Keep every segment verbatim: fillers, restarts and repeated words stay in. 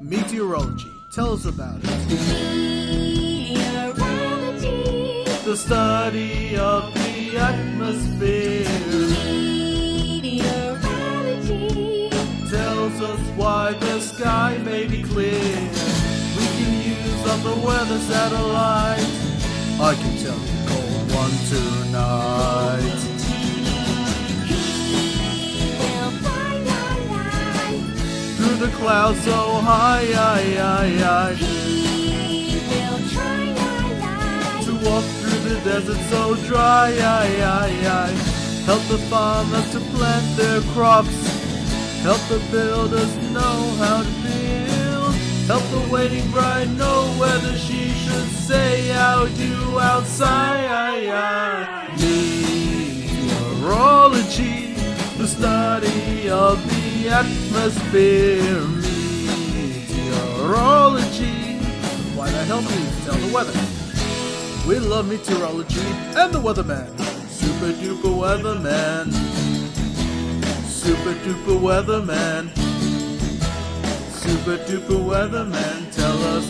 Meteorology. Tell us about it. Meteorology. The study of the atmosphere. Meteorology. Tells us why the sky may be clear. We can use up the weather satellite. I can tell you cold one tonight. Through the clouds so high, I, I, I. He will try, I, I. To walk through the desert so dry, I, I, I. Help the farmers to plant their crops. Help the builders know how to build. Help the waiting bride know whether she should say how do outside. Meteorology, the study of the atmosphere. Meteorology, why the hell do you tell the weather? We love meteorology and the weatherman. Super duper weatherman. Super duper weatherman. Super duper weatherman, tell us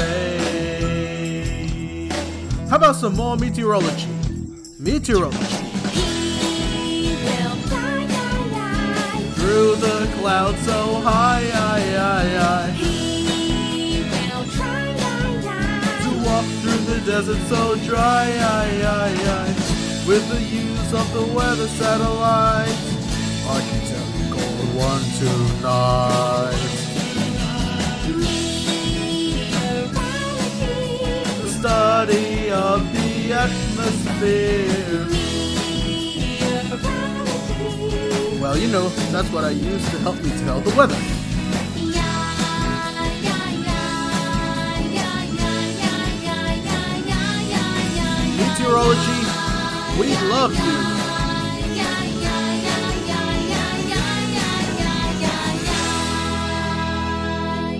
today. How about some more meteorology? Meteorology. He will fly, I, I. Through the clouds so high, I, I, I. He will try, I, To I. walk through the desert so dry, I, I, I. With the use of the weather satellite, I can tell you cold one tonight. The study of the atmosphere. Well, you know, that's what I use to help me tell the weather. Meteorology, we love you.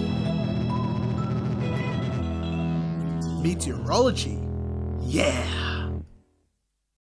Meteorology, yeah.